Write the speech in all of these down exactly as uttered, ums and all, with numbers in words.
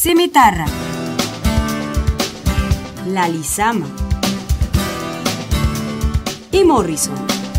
Cimitarra, La Lizama y Morrison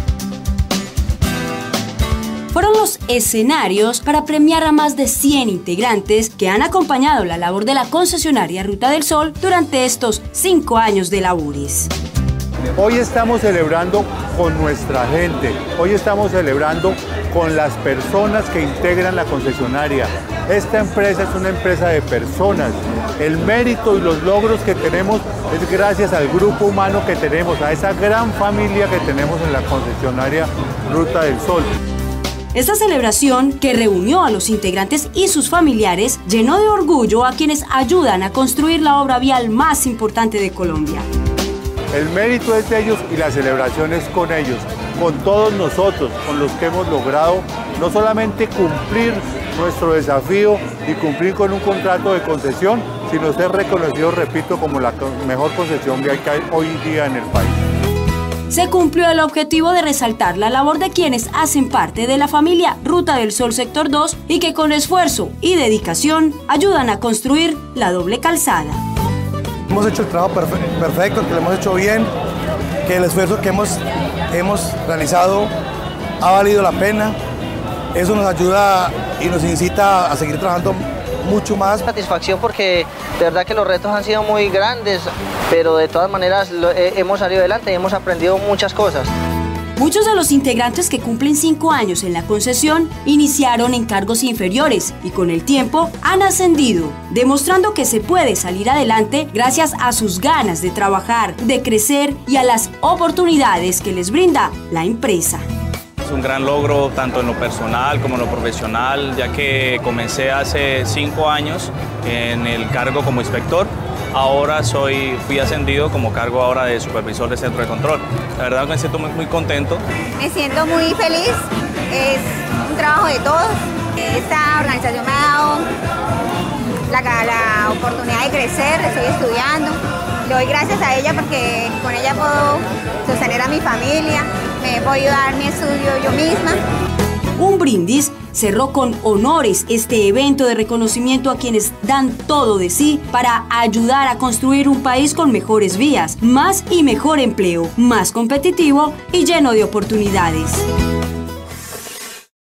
fueron los escenarios para premiar a más de cien integrantes que han acompañado la labor de la concesionaria Ruta del Sol durante estos cinco años de labores. Hoy estamos celebrando con nuestra gente, hoy estamos celebrando con las personas que integran la concesionaria. Esta empresa es una empresa de personas. El mérito y los logros que tenemos es gracias al grupo humano que tenemos, a esa gran familia que tenemos en la concesionaria Ruta del Sol. Esta celebración, que reunió a los integrantes y sus familiares, llenó de orgullo a quienes ayudan a construir la obra vial más importante de Colombia. El mérito es de ellos y la celebración es con ellos, con todos nosotros, con los que hemos logrado no solamente cumplir nuestro desafío y cumplir con un contrato de concesión, sino ser reconocidos, repito, como la mejor concesión que hay hoy día en el país. Se cumplió el objetivo de resaltar la labor de quienes hacen parte de la familia Ruta del Sol Sector dos y que con esfuerzo y dedicación ayudan a construir la doble calzada. Hemos hecho el trabajo perfe- perfecto, que lo hemos hecho bien, que el esfuerzo que hemos, hemos realizado ha valido la pena. Eso nos ayuda y nos incita a seguir trabajando mucho más. Satisfacción porque de verdad que los retos han sido muy grandes, pero de todas maneras lo, eh, hemos salido adelante y hemos aprendido muchas cosas. Muchos de los integrantes que cumplen cinco años en la concesión iniciaron en cargos inferiores y con el tiempo han ascendido, demostrando que se puede salir adelante gracias a sus ganas de trabajar, de crecer y a las oportunidades que les brinda la empresa. Es un gran logro tanto en lo personal como en lo profesional, ya que comencé hace cinco años en el cargo como inspector. Ahora soy, fui ascendido como cargo ahora de supervisor de centro de control. La verdad me siento muy, muy contento. Me siento muy feliz, es un trabajo de todos. Esta organización me ha dado la, la oportunidad de crecer, estoy estudiando. Le doy gracias a ella porque con ella puedo sostener a mi familia, me he podido dar mi estudio yo misma. Un brindis cerró con honores este evento de reconocimiento a quienes dan todo de sí para ayudar a construir un país con mejores vías, más y mejor empleo, más competitivo y lleno de oportunidades.